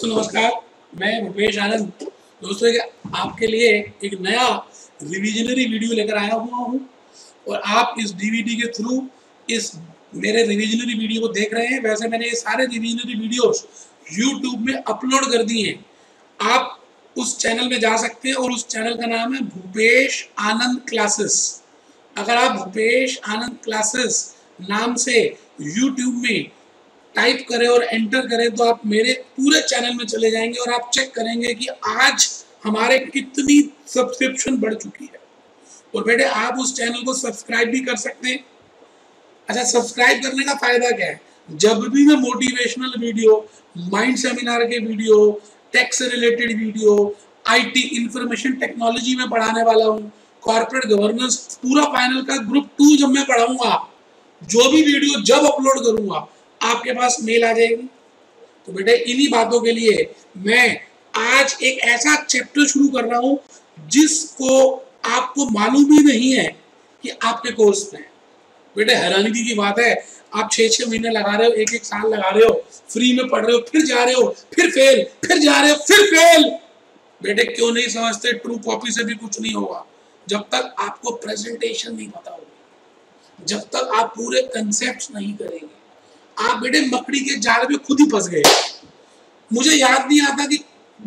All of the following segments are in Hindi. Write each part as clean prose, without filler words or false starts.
दोस्तों नमस्कार, मैं भूपेश आनंद दोस्तों आपके लिए एक नया रिविजनरी वीडियो लेकर आया हुआ हूँ और आप इस डीवीडी के थ्रू इस मेरे रिविजनरी वीडियो को देख रहे हैं। वैसे मैंने ये सारे रिविजनरी वीडियोस यूट्यूब में अपलोड कर दिए हैं। आप उस चैनल में जा सकते हैं और उस चैनल का नाम है भूपेश आनंद क्लासेस। अगर आप भूपेश आनंद क्लासेस नाम से यूट्यूब में टाइप करें और एंटर करें तो आप मेरे पूरे चैनल में चले जाएंगे और आप चेक करेंगे कि आज हमारे कितनी सब्सक्रिप्शन बढ़ चुकी है। और बेटे आप उस चैनल को सब्सक्राइब भी कर सकते हैं। अच्छा, सब्सक्राइब करने का फायदा क्या है? जब भी मैं मोटिवेशनल वीडियो, माइंड सेमिनार के वीडियो, टेक से related video, IT information technology में पढ़ाने वाला हूँ, कॉर्पोरेट गवर्नेंस पूरा फाइनल का ग्रुप 2 जब मैं पढ़ाऊंगा, जो भी वीडियो जब अपलोड करूंगा आपके पास मेल आ जाएगी। तो बेटे इन्हीं बातों के लिए मैं आज एक ऐसा चैप्टर शुरू कर रहा हूं जिसको आपको मालूम ही नहीं है कि आपके कोर्स में है। बेटे हैरानी की बात है, आप 6-6 महीने लगा रहे हो, 1-1 साल लगा रहे हो, फ्री में पढ़ रहे हो, फिर जा रहे हो, फिर फेल, फिर जा रहे हो, फिर फेल। बेटे क्यों नहीं समझते? ट्रू कॉपी से भी कुछ नहीं होगा जब तक आपको प्रेजेंटेशन नहीं पता होगी, जब तक आप पूरे कंसेप्ट नहीं करेंगे। आप बेटे मकड़ी के जाल में खुद ही फंस गए। मुझे याद नहीं आता कि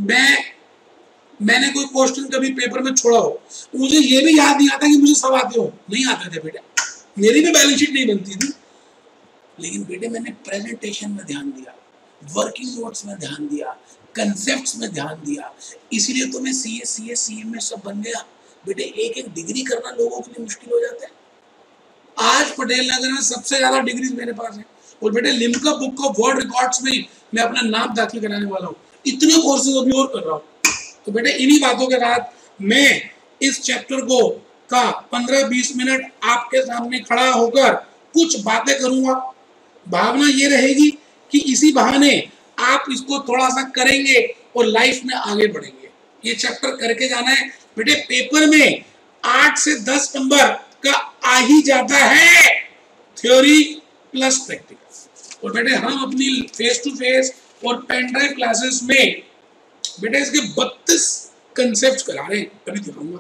मैंने कोई क्वेश्चन कभी पेपर में छोड़ा हो। मुझे ये भी याद नहीं आता कि मुझे सब आते हो, नहीं आते थे बेटे। मेरी भी बैलेंस शीट नहीं बनती थी, लेकिन बेटे मैंने प्रेजेंटेशन में ध्यान दिया, वर्किंग नोट्स में ध्यान दिया, कंसेप्ट्स में ध्यान दिया। इसीलिए तो मैं सीएम में सब बन गया। बेटे एक डिग्री करना लोगों के लिए मुश्किल हो जाता है। आज पटेल नगर में सबसे ज्यादा डिग्री मेरे पास है और बेटे Limca book of world records में मैं अपना नाम दाखिल कराने वाला हूँ। इतने कोर्सेज अभी और कर रहा हूँ। तो बेटे इन्हीं बातों के साथ मैं इस चैप्टर को का 15-20 मिनट आपके सामने खड़ा होकर कुछ बातें करूंगा। भावना ये रहेगी कि इसी बहाने आप इसको थोड़ा सा करेंगे और लाइफ में आगे बढ़ेंगे। ये चैप्टर करके जाना है बेटे। पेपर में 8 से 10 नंबर का आ ही जाता है, थ्योरी प्लस प्रैक्टिकल। और बेटे हम अपनी फेस टू फेस और पेन ड्राइव क्लासेस में बेटे इसके 32 कंसेप्ट करा रहे हैं। अभी दिखाऊंगा।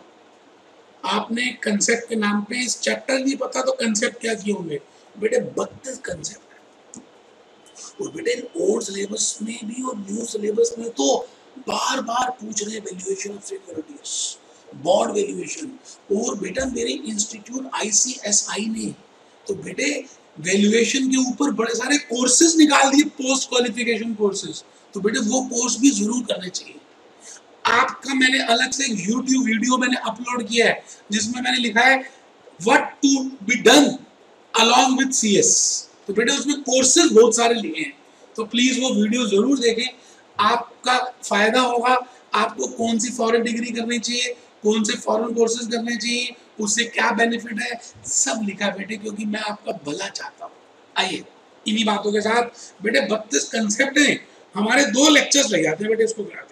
आपने कंसेप्ट के नाम पे इस चैप्टर नहीं पता तो कंसेप्ट क्या किए होंगे बेटे? 32 कंसेप्ट है। और बेटे ओल्ड सिलेबस में भी और न्यू सिलेबस में तो बार बार पूछ रहे हैं valuation of securities, bond valuation. और बेटा मेरे इंस्टीट्यूट ICSI ने तो बेटे वैल्यूएशन के ऊपर बड़े सारे कोर्सेज निकाल दिए, पोस्ट क्वालिफिकेशन कोर्सेज। तो बेटे वो कोर्स भी जरूर करने चाहिए। आपका मैंने अलग से YouTube वीडियो मैंने अपलोड किया है जिसमें मैंने लिखा है what to be done along with CS। तो बेटे उसमें कोर्सेज बहुत सारे लिए हैं, तो प्लीज वो वीडियो जरूर देखें, आपका फायदा होगा। आपको कौन सी फॉरेन डिग्री करनी चाहिए, कौन से फॉरेन कोर्सेज करने चाहिए, उससे क्या बेनिफिट है, सब लिखा बेटे, क्योंकि मैं आपका भला चाहता हूँ। आइए इन्हीं बातों के साथ बेटे 32 कंसेप्ट हैं। हमारे 2 लेक्चर्स लग जाते हैं बेटे इसको कराते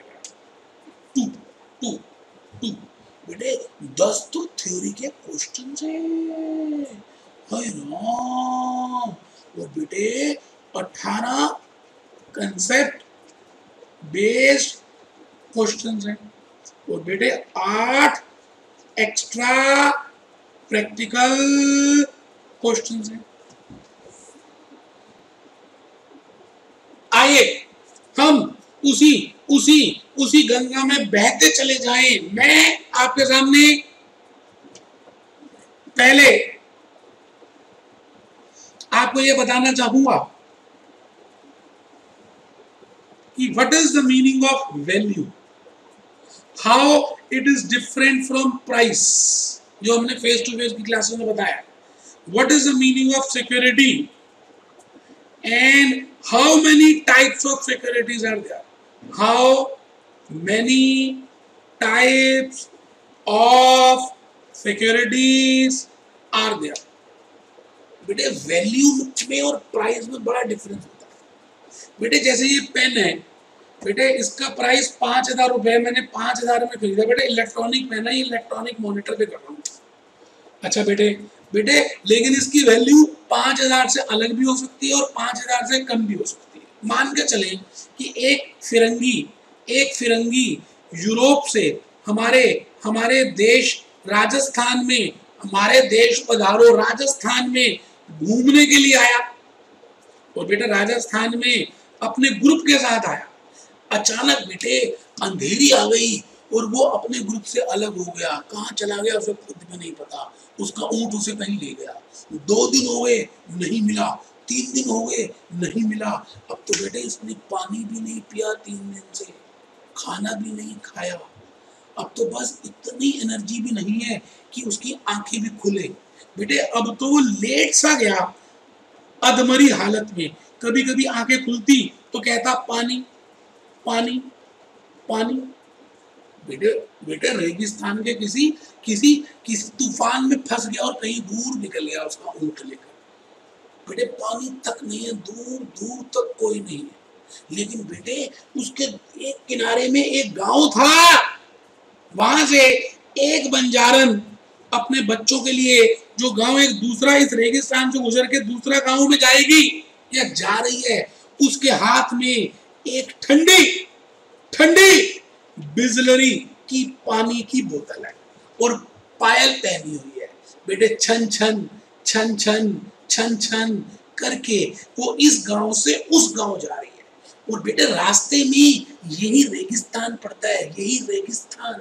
टू बेटे 10 तो थ्योरी के क्वेश्चन हैं और बेटे 18 कंसेप्ट बेस्ड क्वेश्चंस हैं और बेटे 8 एक्स्ट्रा प्रैक्टिकल क्वेश्चंस हैं। आइए हम उसी गंगा में बहते चले जाएं। मैं आपके सामने पहले आपको यह बताना चाहूंगा कि what is the meaning of value, how it is different from price, जो हमने फेस टू फेस की क्लासेस में बताया। What is the meaning of security and how many types of securities are there, how many types of securities are there। बेटे वैल्यू में और प्राइस में बड़ा डिफरेंस होता है। बेटे जैसे ये पेन है बेटे, इसका प्राइस 5,000 रुपए, मैंने 5,000 में खरीदा। बेटे इलेक्ट्रॉनिक पेन है, इलेक्ट्रॉनिक मॉनिटर पे कर रहा हूँ। अच्छा बेटे लेकिन इसकी वैल्यू 5,000 से अलग भी हो सकती है और 5,000 से कम भी हो सकती है। मान के चले कि एक फिरंगी यूरोप से हमारे हमारे देश राजस्थान में, हमारे देश पधारो राजस्थान में घूमने के लिए आया, और बेटा राजस्थान में अपने ग्रुप के साथ आया। अचानक बेटे अंधेरी आ गई और वो अपने ग्रुप से अलग हो गया। कहाँ चला गया उसे खुद भी नहीं पता। उसका ऊंट उसे कहीं ले गया। 2 दिन हो गए नहीं मिला, 3 दिन हो गए नहीं मिला। अब तो बेटे इसने पानी भी नहीं पिया 3 दिन से, खाना भी नहीं खाया। अब तो बस इतनी एनर्जी भी नहीं है कि उसकी आंखें भी खुले। बेटे अब तो वो लेट सा गया अधमरी हालत में। कभी कभी आंखें खुलती तो कहता पानी पानी पानी। बेटे बेटे रेगिस्तान के किसी किसी किसी तूफान में फंस गया और कहीं दूर निकल गया उसका ऊंट लेकर। बेटे पानी तक नहीं है, दूर दूर तक कोई नहीं है। लेकिन बेटे उसके एक किनारे में एक गांव था। वहां से एक बंजारन अपने बच्चों के लिए, जो गांव एक दूसरा इस रेगिस्तान से गुजर के दूसरा गांव में जाएगी या जा रही है, उसके हाथ में एक ठंडी ठंडी बिजलरी की पानी की बोतल है और पायल पहनी हुई है। बेटे छन छन छन छन छन छन करके वो इस गांव से उस गांव जा रही है। और बेटे रास्ते में यही रेगिस्तान पड़ता है, यही रेगिस्तान।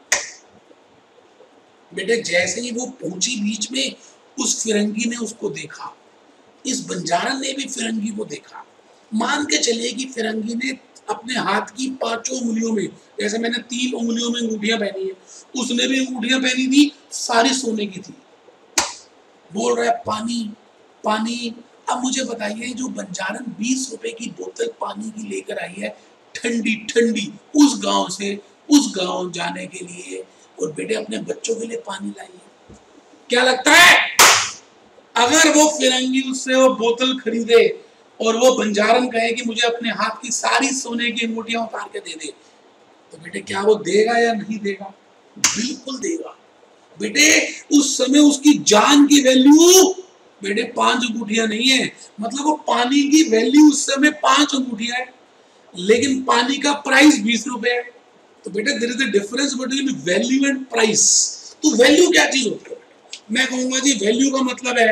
बेटे जैसे ही वो पहुंची बीच में, उस फिरंगी ने उसको देखा, इस बंजारन ने भी फिरंगी को देखा। मान के चलिए कि फिरंगी ने अपने हाथ की 5 उंगलियों में, जैसे मैंने 3 उंगलियों में अंगूठियां पहनी है, उसने भी अंगूठियां पहनी थी, सारी सोने की थी। बोल रहा है पानी पानी। अब मुझे बताइए, जो बंजारन 20 रुपए की बोतल पानी की लेकर आई है ठंडी ठंडी उस गांव से उस गांव जाने के लिए, और बेटे अपने बच्चों के लिए पानी लाई है, क्या लगता है अगर वो फिरंगी उससे वो बोतल खरीदे और वो बंजारन कहे कि मुझे अपने हाथ की सारी सोने की अंगूठियां उतार के दे दे, तो बेटे क्या वो देगा या नहीं देगा? बिल्कुल देगा। बेटे उस समय उसकी जान की वैल्यू बेटे 5 अंगूठियां नहीं है, मतलब वो पानी की वैल्यू उस समय 5 अंगूठियां है, लेकिन पानी का प्राइस 20 रुपए है। तो बेटे there is the difference between value and price. तो वैल्यू क्या चीज होती है? मैं कहूंगा जी वैल्यू का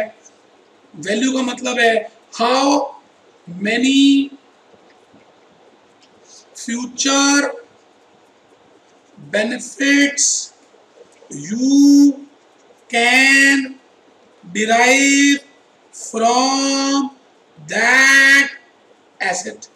मतलब है how many future benefits you can derive from that asset।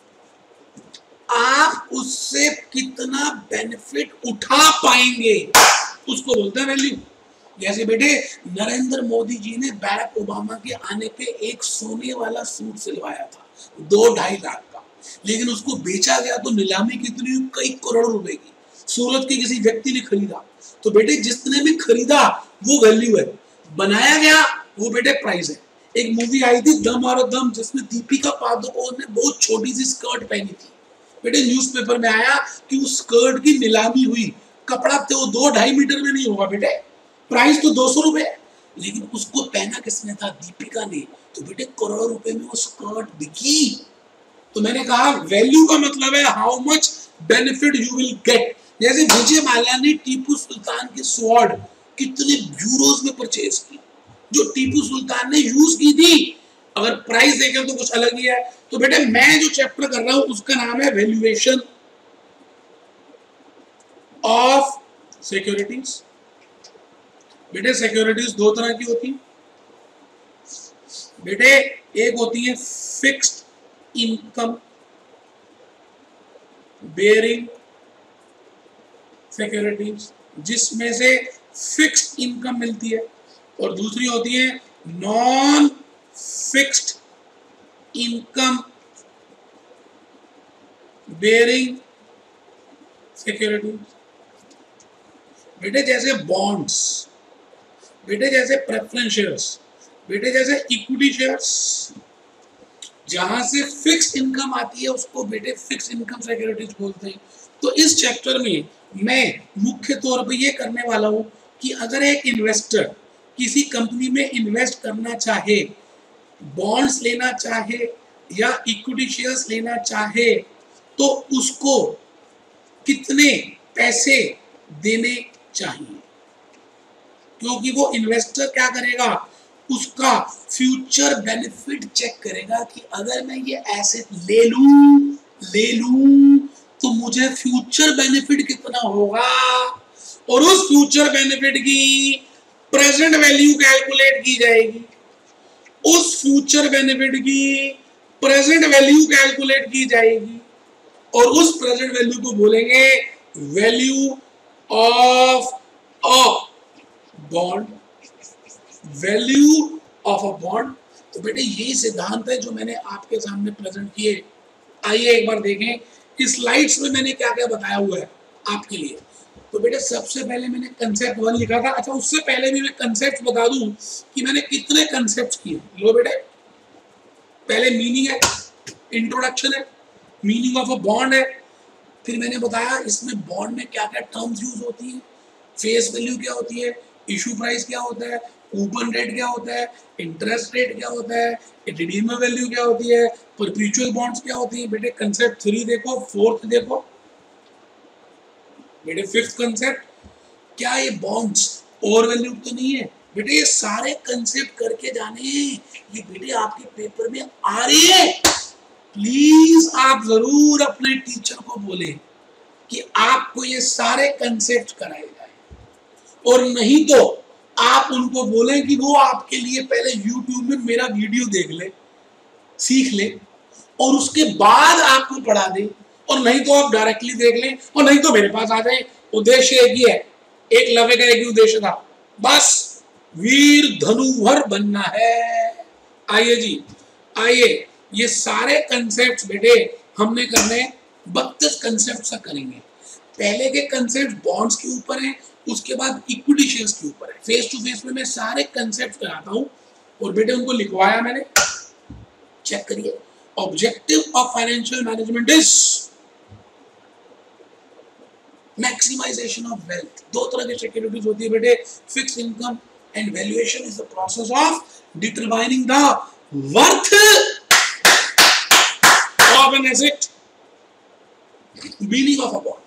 आप उससे कितना बेनिफिट उठा पाएंगे, उसको बोलते हैं वैल्यू। जैसे बेटे नरेंद्र मोदी जी ने बैरक ओबामा के आने पे एक सोने वाला सूट सिलवाया था 2-2.5 लाख का, लेकिन उसको बेचा गया तो नीलामी कितनी, कई करोड़ रुपए की। सूरत के किसी व्यक्ति ने खरीदा। तो बेटे जिसने भी खरीदा वो वैल्यू है, बनाया गया वो बेटे प्राइस है। एक मूवी आई थी दम और दम, जिसमें दीपिका पादुकोण ने बहुत छोटी सी स्कर्ट पहनी थी। बेटे न्यूज़पेपर में आया कि उस स्कर्ट की नीलामी हुई, कपड़ा तो 2-2.5 मीटर में नहीं होगा बेटे, प्राइस तो 200 रुपए, लेकिन उसको पहना किसने था? दीपिका ने। तो बेटे करोड़ों रुपए में वो स्कर्ट बिकी। तो मैंने कहा वैल्यू का मतलब है how much benefit you will get. जैसे विजय माल्या ने टीपू सुल्तान की स्वॉर्ड कितने यूरोज में परचेज की, जो टीपू सुल्तान ने यूज की थी। अगर प्राइस देखें तो कुछ अलग ही है। तो बेटे मैं जो चैप्टर कर रहा हूं उसका नाम है वैल्यूएशन ऑफ सिक्योरिटीज। बेटे सिक्योरिटीज 2 तरह की होती हैं बेटे, एक होती है फिक्स्ड इनकम बेयरिंग सिक्योरिटीज, जिसमें से फिक्स्ड इनकम मिलती है, और दूसरी होती है non fixed income bearing securities. बेटे जैसे बॉन्ड्स, बेटे जैसे प्रेफरेंस शेयर्स, बेटे जैसे इक्विटी शेयर्स, जहां से फिक्स्ड इनकम आती है उसको बेटे फिक्स्ड इनकम सिक्योरिटीज बोलते हैं। तो इस चैप्टर में मैं मुख्य तौर पे ये करने वाला हूं कि अगर एक इन्वेस्टर किसी कंपनी में इन्वेस्ट करना चाहे, बॉन्ड्स लेना चाहे, या इक्विटी शेयर्स लेना चाहे तो उसको कितने पैसे देने चाहिए, क्योंकि वो इन्वेस्टर क्या करेगा, उसका फ्यूचर बेनिफिट चेक करेगा कि अगर मैं ये एसेट ले लूं तो मुझे फ्यूचर बेनिफिट कितना होगा, और उस फ्यूचर बेनिफिट की प्रेजेंट वैल्यू कैलकुलेट की जाएगी, उस फ्यूचर बेनिफिट की प्रेजेंट वैल्यू कैलकुलेट की जाएगी, और उस प्रेजेंट वैल्यू को बोलेंगे value of a bond, value of a bond. तो बेटे यही सिद्धांत है जो मैंने आपके सामने प्रेजेंट किए। आइए एक बार देखें इस स्लाइड्स में मैंने क्या क्या बताया हुआ है आपके लिए। तो बेटे सबसे पहले मैंने कंसेप्ट 1 लिखा था। अच्छा, उससे पहले भी मैं कंसेप्ट बता दूं कि मैंने कितने कंसेप्ट किए। लो बेटे, पहले मीनिंग है, इंट्रोडक्शन है, मीनिंग ऑफ अ बॉन्ड है, फिर मैंने बताया इसमें बॉन्ड में क्या क्या टर्म्स यूज होती है, फेस वैल्यू क्या होती है, इशू प्राइस क्या होता है, कूपन रेट क्या होता है, इंटरेस्ट रेट क्या होता है, रिडीमर वैल्यू क्या होती है, परपेचुअल बॉन्ड्स क्या होती है। बेटे कंसेप्ट 3 देखो, 4th देखो, बेटे 5th कंसेप्ट, क्या ये बॉन्ड्स ओवर वैल्यू तो नहीं है। बेटे ये सारे कंसेप्ट करके जाने, ये बेटे आपके पेपर में आ रही है। प्लीज आप जरूर अपने टीचर को बोले कि आपको ये सारे कंसेप्ट कराए जाए, और नहीं तो आप उनको बोलें कि वो आपके लिए पहले YouTube में मेरा वीडियो देख ले, सीख ले, और उसके बाद आपको पढ़ा दे, और नहीं तो आप डायरेक्टली देख लें, और नहीं तो मेरे पास आ जाए। उद्देश्य एक ही है, एक लवे का एक ही उद्देश्य था, बस वीर धनुवर बनना है। आइए जी, आइए ये सारे कंसेप्ट बेटे हमने करने 32 कंसेप्ट से करेंगे। पहले के कंसेप्ट बॉन्ड्स के ऊपर है, उसके बाद इक्विटी शेयर्स के ऊपर है। फेस टू फेस में मैं सारे कंसेप्ट कराता हूं, और बेटे उनको लिखवाया मैंने, चेक करिए। Objective of financial management is maximisation of wealth. दो तरह की सिक्योरिटीज होती है बेटे, fixed income and valuation is the process of determining the worth of an asset. Meaning of a bond,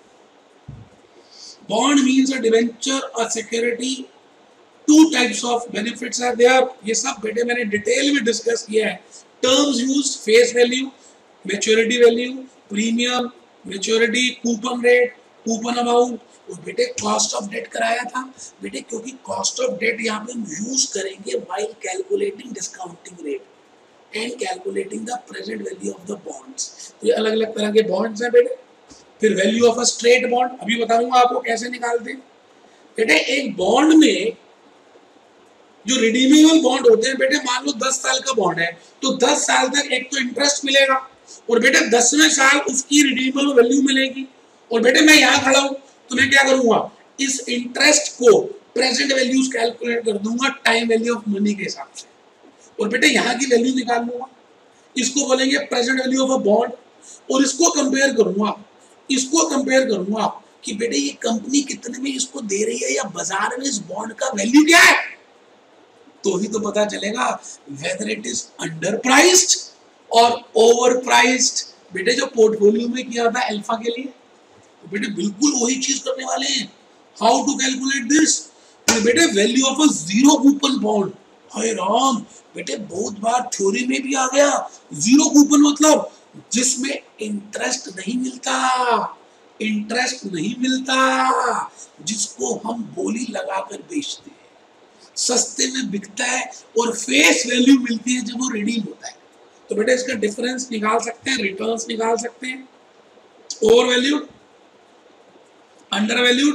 bond means a debenture or security, two types of benefits are there। ये सब बेटे मैंने डिटेल में डिस्कस किया है। Terms use, face value, maturity value, premium, maturity, coupon rate, coupon amount, और बेटे कॉस्ट ऑफ डेट कराया था बेटे, क्योंकि कॉस्ट ऑफ डेट यहाँ पे हम यूज करेंगे while calculating discounting rate and calculating the present value of the bonds. तो ये अलग अलग तरह के बॉन्ड्स हैं बेटे। फिर value of a straight bond, अभी बताऊंगा आपको कैसे निकालते हैं बेटे। एक बॉन्ड में जो रिडीमेबल बॉन्ड होते हैं बेटे, मान लो 10 साल का बॉन्ड है, तो 10 साल तक एक तो इंटरेस्ट मिलेगा, और बेटे 10वें साल उसकी रिडीमेबल वैल्यू मिलेगी। और बेटे मैं यहाँ खड़ा हूँ तो मैं क्या करूंगा, इस इंटरेस्ट को प्रेजेंट वैल्यूज कैलकुलेट कर दूंगा टाइम वैल्यू ऑफ मनी के हिसाब से, और बेटे यहाँ की वैल्यू निकाल लूंगा। इसको बोलेंगे present value of a bond, और इसको कंपेयर करूंगा, इसको कंपेयर करूंगा कि बेटे ये कंपनी कितने में इसको दे रही है, या बाजार में इस बॉन्ड का वैल्यू क्या है, तो ही तो पता चलेगा whether it is under priced और ओवर प्राइस्ड। बेटे जो पोर्टफोलियो में किया था अल्फा के लिए, तो बेटे बिल्कुल वही चीज करने वाले हैं। हाउ टू कैलकुलेट दिस, बेटे value of a zero coupon bond. हाय राम बेटे, बहुत बार थ्योरी में भी आ गया। जीरो कूपन मतलब जिसमें इंटरेस्ट नहीं मिलता, इंटरेस्ट नहीं मिलता, जिसको हम बोली लगाकर बेचते हैं, सस्ते में बिकता है, और फेस वैल्यू मिलती है जब वो रिडीम होता है। तो बेटा इसका डिफरेंस निकाल सकते हैं, रिटर्न्स निकाल सकते हैं। ओवर वैल्यूड, अंडर वैल्यूड,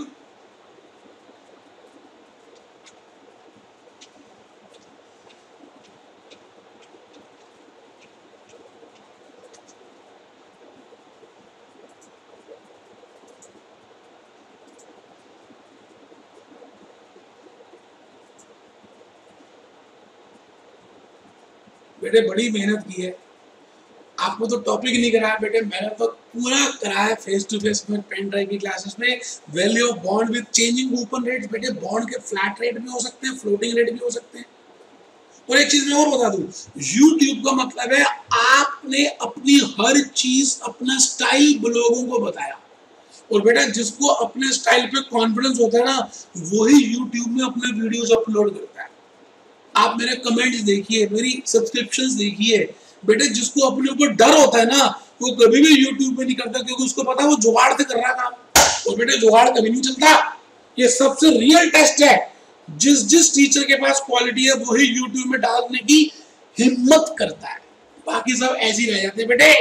बेटे बड़ी मेहनत की है, आपको तो टॉपिक नहीं कराया बेटे, मैंने तो पूरा कराया फेस टू फेस में पेन ड्राइव की क्लासेस में। Value of bond with changing coupon rates. बेटे बॉन्ड के फ्लैट रेट भी हो सकते हैं, फ्लोटिंग रेट भी हो सकते हैं। और एक चीज मैं और बता दूं, YouTube का मतलब है आपने अपनी हर चीज, अपना स्टाइल लोगों को बताया। और बेटा जिसको अपने स्टाइल पे कॉन्फिडेंस होता है ना, वही YouTube में अपने वीडियोस अपलोड करता है। आप मेरे कमेंट्स देखिए, मेरी सब्सक्रिप्शंस देखिए। बेटे जिसको अपने ऊपर डर होता है ना, वो कभी भी YouTube पे नहीं करता, क्योंकि उसको पता है वो जुगाड़ से कर रहा काम। और बेटे जुगाड़ कभी नहीं चलता। ये सबसे रियल टेस्ट है। जिस जिस टीचर के पास क्वालिटी है वही YouTube में डालने की हिम्मत करता है, बाकी सब ऐसे ही रह जाते हैं बेटे।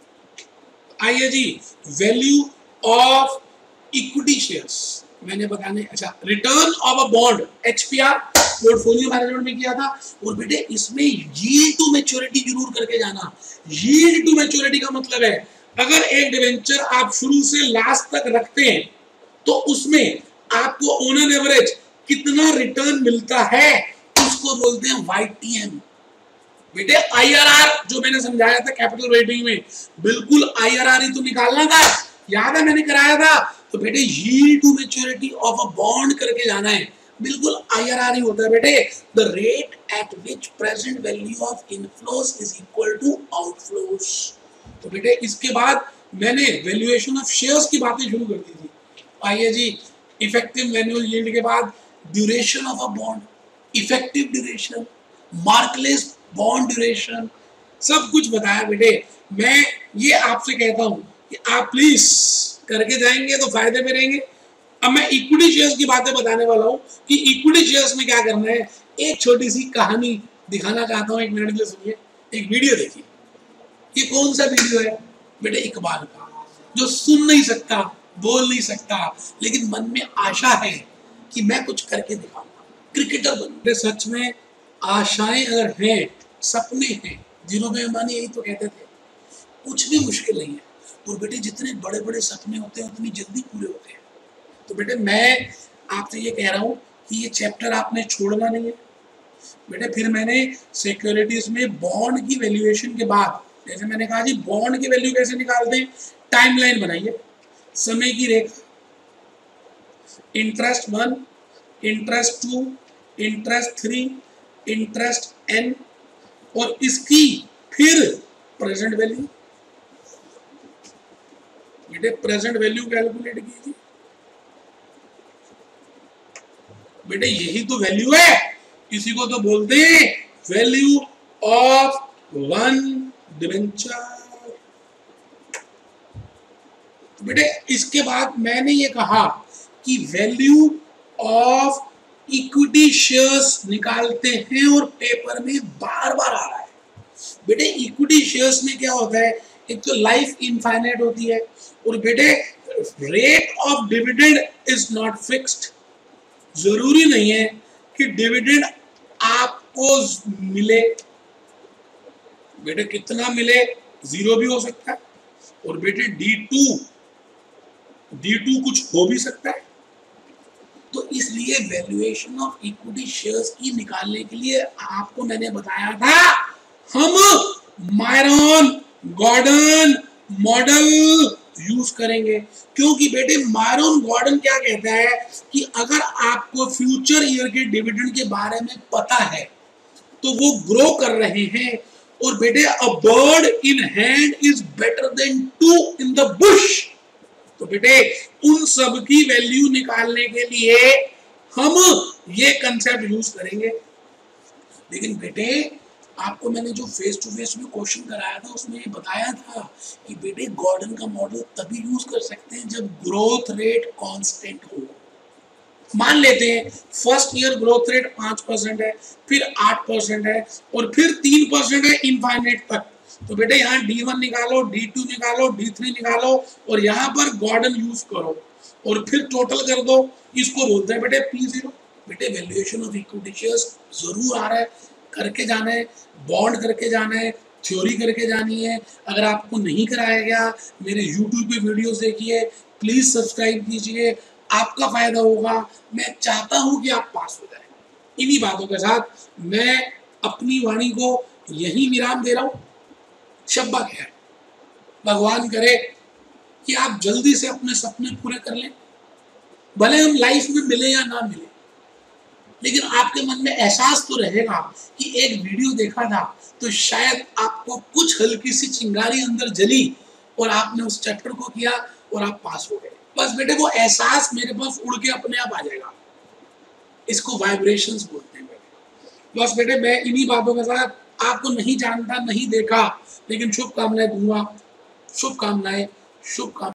आइए जी, वैल्यू ऑफ इक्विटी शेयर्स मैंने बताने, अच्छा return of a bond HPR portfolio management में किया था। और बेटे इसमें यील्ड टू मैच्योरिटी जरूर करके जाना। यील्ड टू मैच्योरिटी का मतलब है अगर एक डिवेंचर आप शुरू से लास्ट तक रखते हैं तो उसमें आपको ऑन एन एवरेज कितना रिटर्न मिलता है, उसको बोलते हैं वाईटीएम। बेटे आईआरआर जो मैंने समझाया था कैपिटल रेटिंग में, बिल्कुल आईआरआर ही तो निकालना था, याद है मैंने कराया था। तो बेटे yield to maturity of a bond करके जाना है, बिल्कुल आईआरआर ही होता है बेटे। The rate at which present value of inflows is equal to outflows. तो बेटे इसके बाद मैंने वैल्यूएशन ऑफ शेयर्स की बातें शुरू कर दी थी। आइए जी, इफेक्टिव एनुअल यील्ड के बाद duration of a bond, effective duration, Macaulay's bond duration, सब कुछ बताया बेटे। मैं ये आपसे कहता हूं कि आप प्लीज करके जाएंगे तो फायदे में रहेंगे। अब मैं इक्विटी शेयर्स की बातें बताने वाला हूं कि इक्विटी शेयर्स में क्या करना है। एक छोटी सी कहानी दिखाना चाहता हूं, 1 मिनट के लिए सुनिए। एक वीडियो देखिए। ये कौन सा वीडियो है बेटे? इकबाल का, जो सुन नहीं सकता, बोल नहीं सकता, लेकिन मन में आशा है कि मैं कुछ करके दिखाऊंगा, क्रिकेटर बनूंगा। सच में आशाएं अगर हैं, सपने हैं, धीरूभाई अंबानी यही तो कहते थे, कुछ भी मुश्किल नहीं है। और बेटे जितने बड़े बड़े सपने होते हैं उतनी जल्दी पूरे होते हैं। तो बेटे मैं आपसे ये कह रहा हूँ कि ये चैप्टर आपने छोड़ना नहीं है बेटे। फिर मैंने सिक्योरिटीज में बॉन्ड की वैल्यूएशन के बाद, जैसे मैंने कहा जी बॉन्ड की वैल्यू कैसे निकालते हैं, टाइमलाइन बनाइए, समय की रेखा, interest 1, interest 2, interest 3, interest n, और इसकी फिर प्रेजेंट वैल्यू। बेटे प्रेजेंट वैल्यू कैलकुलेट कीजिए। बेटे यही तो वैल्यू है, इसी को तो बोलते हैं वैल्यू ऑफ वन डिवेंचर। बेटे इसके बाद मैंने ये कहा कि वैल्यू ऑफ इक्विटी शेयर्स निकालते हैं और पेपर में बार बार आ रहा है। बेटे इक्विटी शेयर्स में क्या होता है, एक तो लाइफ इनफाइनाइट होती है, और बेटे rate of dividend is not fixed. जरूरी नहीं है कि डिविडेंड आपको मिले, बेटे कितना मिले, 0 भी हो सकता है। और बेटे D2 कुछ हो भी सकता है। तो इसलिए वैल्यूएशन ऑफ इक्विटी शेयर्स की निकालने के लिए आपको मैंने बताया था हम मायरन गॉर्डन मॉडल यूज करेंगे। क्योंकि बेटे मायरन गॉर्डन क्या कहता है कि अगर आपको फ्यूचर ईयर के डिविडेंड के बारे में पता है तो वो ग्रो कर रहे हैं, और बेटे a bird in hand is better than 2 in the bush. तो बेटे उन सब की वैल्यू निकालने के लिए हम ये कंसेप्ट यूज करेंगे। लेकिन बेटे आपको मैंने जो फेस टू फेस में क्वेश्चन कराया था उसमें ये बताया था कि बेटे गॉर्डन का मॉडल तभी यूज कर सकते हैं जब ग्रोथ रेट कांस्टेंट हो। मान लेते हैं फर्स्ट ईयर ग्रोथ रेट 5% है, फिर 8% है, और फिर 3% है इनफाइनाइट तक। तो बेटे यहाँ D1 निकालो, D2 निकालो, D3 निकालो, और यहाँ पर गॉर्डन यूज करो और फिर टोटल कर दो। इसको बोलते हैं बेटे P0। बेटे वैल्यूएशन ऑफ इक्विटी शेयर्स जरूर आ रहा है, करके जाना है, बॉन्ड करके जाना है, थ्योरी करके जानी है। अगर आपको नहीं कराया गया, मेरे YouTube पे वीडियोस देखिए, प्लीज सब्सक्राइब कीजिए, आपका फायदा होगा। मैं चाहता हूं कि आप पास हो जाए। इन्हीं बातों के साथ मैं अपनी वाणी को यही विराम दे रहा हूं। शब्बा खैर, भगवान करे कि आप जल्दी से अपने सपने पूरे कर लें, भले हम लाइफ में मिले या ना मिले। लेकिन आपके मन में एहसास तो रहेगा कि एक वीडियो देखा था तो शायद आपको कुछ हल्की सी चिंगारी अंदर जली और आपने उस चैप्टर को किया और आप पास हो गए। बस बेटे वो एहसास मेरे पास उड़ के अपने आप आ जाएगा। इसको वाइब्रेशंस बोलते हैं बेटे। बस बेटे मैं इन्हीं बातों के साथ आपको नहीं जानता, नहीं देखा, लेकिन शुभकामनाएं दूंगा। शुभकामनाएं, शुभकामनाएं।